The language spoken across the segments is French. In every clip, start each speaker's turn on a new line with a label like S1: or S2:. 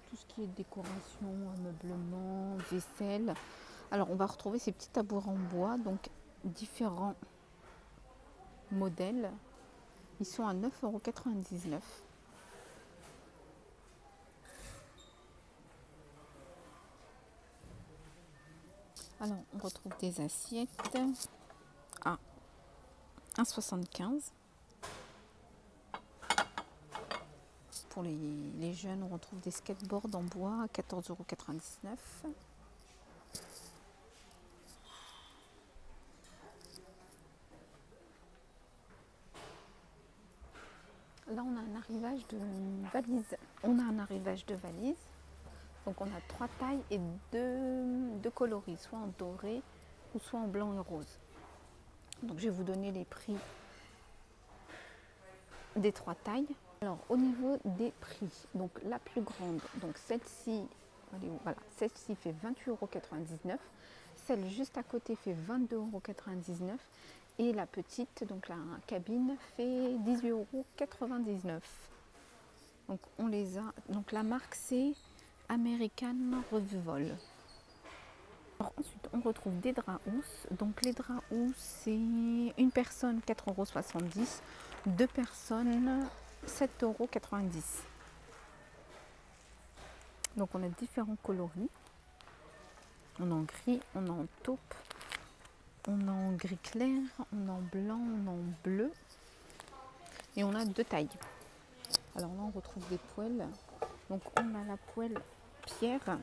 S1: tout ce qui est décoration, ameublement, vaisselle. Alors on va retrouver ces petits tabourets en bois, donc différents modèles. Ils sont à 9,99 €. Alors on retrouve des assiettes à 1,75 €. Pour les jeunes, on retrouve des skateboards en bois à 14,99 €. Là, on a un arrivage de valises. Donc, on a 3 tailles et deux coloris, soit en doré ou soit en blanc et rose. Donc, je vais vous donner les prix des 3 tailles. Alors, au niveau des prix, donc la plus grande, donc celle-ci, voilà, celle-ci fait 28,99 €. Celle juste à côté fait 22,99 € et la petite, donc la cabine, fait 18,99 €. Donc on les a. Donc la marque c'est American Revolve. Ensuite on retrouve des draps housses. Donc les draps housses c'est une personne 4,70 €, deux personnes 7,90 €. Donc on a différents coloris. On a en gris, on a en taupe, on a en gris clair, on a en blanc, on a en bleu. Et on a 2 tailles. Alors là, on retrouve des poêles. Donc on a la poêle pierre.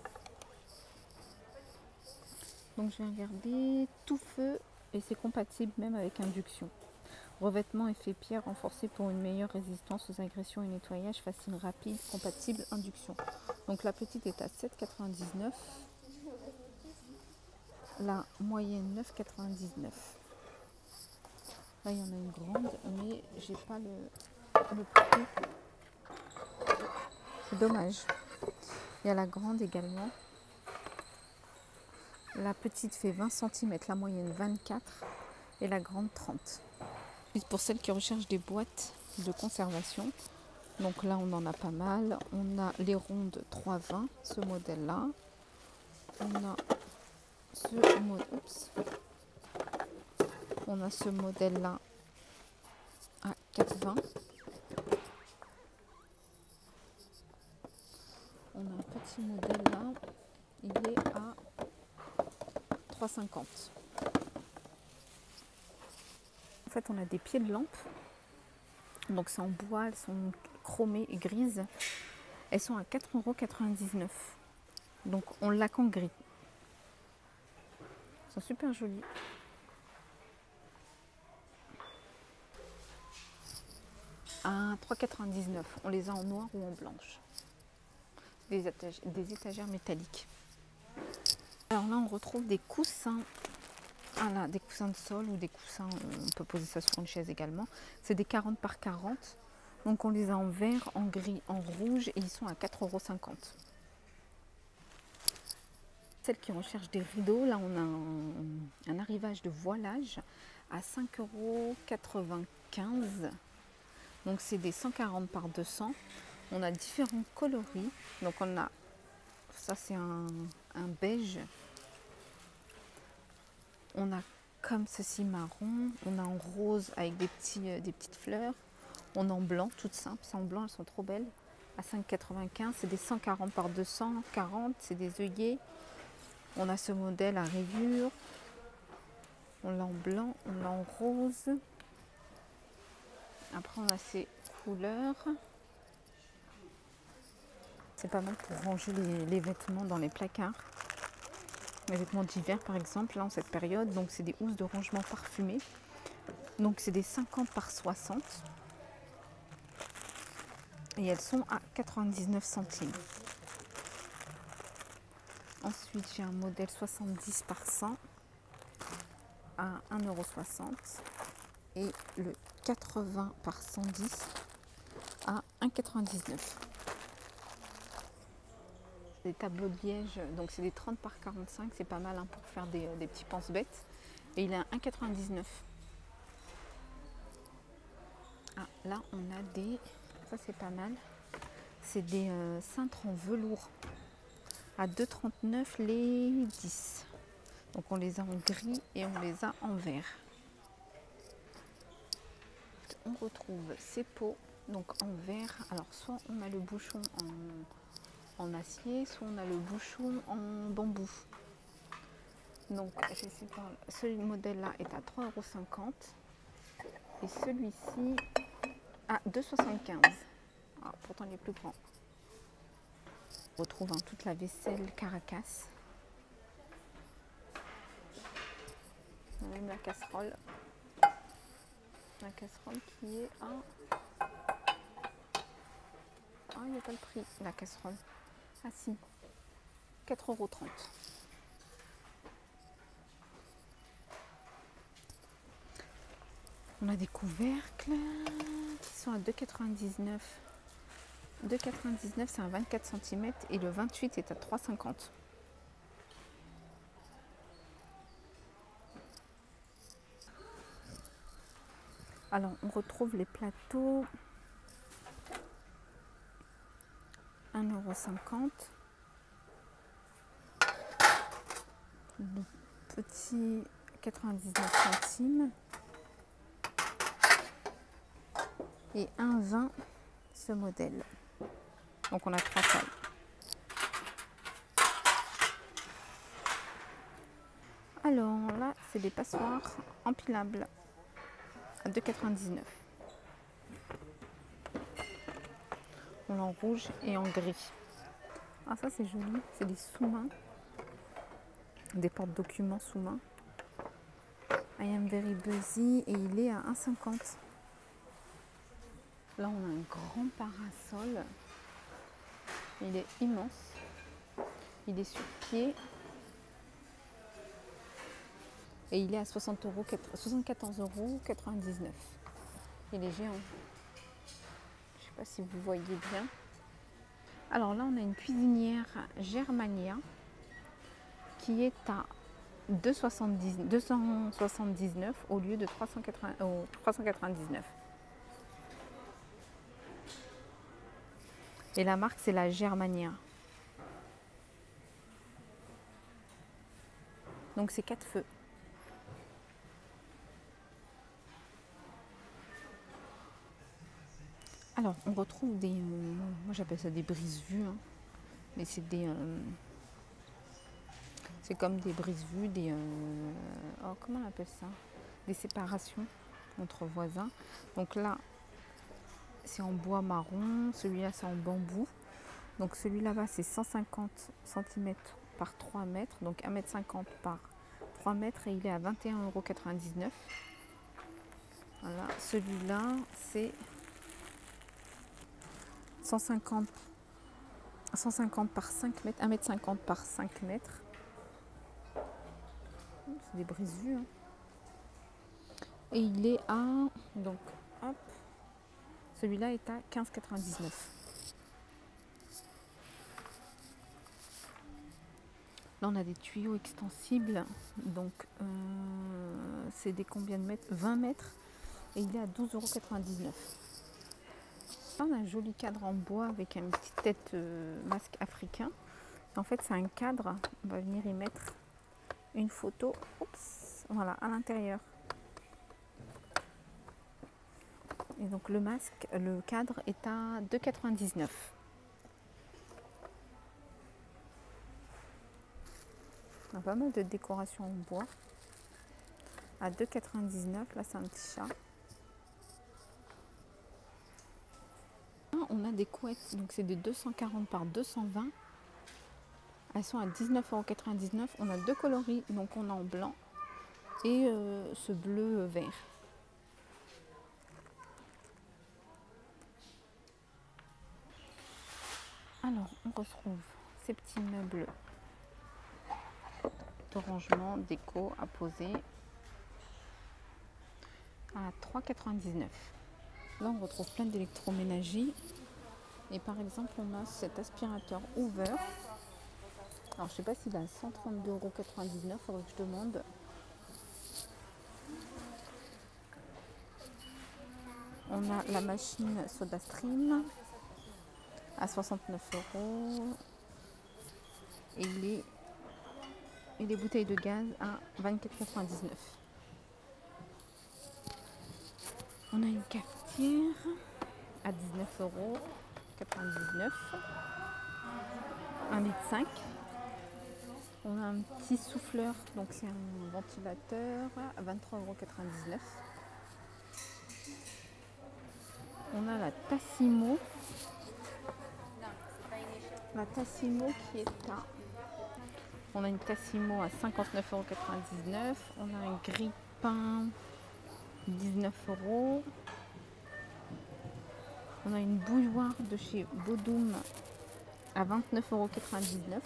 S1: Donc je vais regarder tout feu et c'est compatible même avec induction. Revêtement effet pierre renforcé pour une meilleure résistance aux agressions et nettoyage facile, rapide, compatible, induction. Donc la petite est à 7,99 €. La moyenne 9,99 €. Là il y en a une grande mais j'ai pas le prix. C'est dommage. Il y a la grande également. La petite fait 20 cm, la moyenne 24 et la grande 30. Pour celles qui recherchent des boîtes de conservation, donc là on en a pas mal. On a les rondes 3,20, ce modèle-là. On a ce modèle-là à 4,20. On a un petit modèle là, il est à 3,50 €. En fait, on a des pieds de lampe. Donc c'est en bois, elles sont chromées et grises. Elles sont à 4,99 €. Donc on l'a qu'en gris. Elles sont super jolies. À 3,99 €. On les a en noir ou en blanche. Des étagères métalliques. Alors là, on retrouve des coussins. Ah là, des coussins de sol ou des coussins, on peut poser ça sur une chaise également. C'est des 40 par 40. Donc on les a en vert, en gris, en rouge et ils sont à 4,50 €. Celles qui recherchent des rideaux, là on a un arrivage de voilage à 5,95 €. Donc c'est des 140 par 200. On a différents coloris. Donc on a, ça c'est un beige. On a comme ceci marron. On a en rose avec des petites fleurs. On a en blanc, toutes simples. C'est en blanc, elles sont trop belles. À 5,95 €. C'est des 140 par 240. C'est des œillets. On a ce modèle à rayures. On l'a en blanc, on l'a en rose. Après on a ces couleurs. C'est pas mal pour ranger les vêtements dans les placards. Les vêtements d'hiver par exemple, là en cette période. Donc c'est des housses de rangement parfumées. Donc c'est des 50 par 60. Et elles sont à 99 centimes. Ensuite j'ai un modèle 70 par 100 à 1,60 € et le 80 par 110 à 1,99 €. Des tableaux de liège, donc c'est des 30 par 45, c'est pas mal hein, pour faire des petits pense-bêtes. Et il est à 1,99 €. Ah, là on a des, ça c'est pas mal, C'est des cintres en velours à 2,39 les 10. Donc on les a en gris et on les a en vert. On retrouve ces pots donc en verre. Alors soit on a le bouchon en acier, soit on a le bouchon en bambou. Donc ce modèle-là est à 3,50 € et celui-ci à 2,75 €. Ah, pourtant il est plus grand. On retrouve toute la vaisselle Caracas. Même la casserole. La casserole qui est à... Ah, il n'y a pas le prix, la casserole. Ah si, 4,30 €. On a des couvercles qui sont à 2,99 €. 2,99 €, c'est un 24 cm et le 28 est à 3,50 €. Alors, on retrouve les plateaux 1,50 €. Le petit 99 centimes. Et 1,20 € ce modèle. Donc on a 3 tailles. Alors là, c'est des passoires empilables à 2,99 €. On en rouge et en gris. Ah ça c'est joli, c'est des sous-mains. Des porte-documents sous-mains. I am very busy et il est à 1,50 €. Là on a un grand parasol. Il est immense. Il est sur pied. Et il est à 74,99 €. Il est géant. Je ne sais pas si vous voyez bien. Alors là, on a une cuisinière Germania qui est à 279 au lieu de 399. Et la marque, c'est la Germania. Donc c'est 4 feux. Alors, on retrouve des... moi, j'appelle ça des brise-vues. Hein, mais c'est des... c'est comme des brise-vues, des... oh, comment on appelle ça? Des séparations entre voisins. Donc là, c'est en bois marron. Celui-là, c'est en bambou. Donc celui-là-bas, c'est 150 cm par 3 mètres. Donc 1,50 m par 3 mètres. Et il est à 21,99 €. Voilà. Celui-là, c'est 150 par 5 mètres, 1,50 m par 5 mètres. C'est des brise-vues. Hein. Et il est à... Donc, hop. Celui-là est à 15,99 €. Là, on a des tuyaux extensibles. Donc, c'est des combien de mètres? 20 mètres. Et il est à 12,99 €. Là, on a un joli cadre en bois avec une petite tête masque africain. En fait, c'est un cadre. On va venir y mettre une photo. Oups, voilà, à l'intérieur. Et donc, le masque, le cadre est à 2,99 €. On a pas mal de décorations en bois. À 2,99 €. Là, c'est un petit chat. On a des couettes, donc c'est des 240 par 220. Elles sont à 19,99 €. On a deux coloris, donc on a en blanc et ce bleu vert. Alors, on retrouve ces petits meubles de rangement, déco à poser à 3,99 €. Là, on retrouve plein d'électroménagers. Et par exemple, on a cet aspirateur Hoover. Alors, je ne sais pas s'il a 132,99 €. Il faudrait que je demande. On a la machine SodaStream à 69 euros. Et les bouteilles de gaz à 24,99. On a une cafetière à 19,99 €. 1,5 litre. On a un petit souffleur, donc c'est un ventilateur à 23,99 €. On a la Tassimo. La Tassimo qui est à... On a une Tassimo à 59,99 €. On a un grille-pain 19 €. On a une bouilloire de chez Bodum à 29,99 €.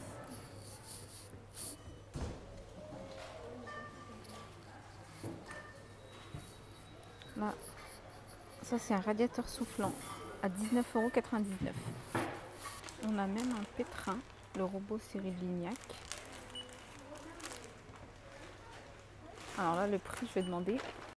S1: Là, ça c'est un radiateur soufflant à 19,99 €. On a même un pétrin, le robot série Lignac. Alors là, le prix, je vais demander